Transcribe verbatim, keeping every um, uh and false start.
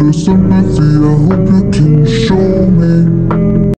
your sympathy, I hope you can show me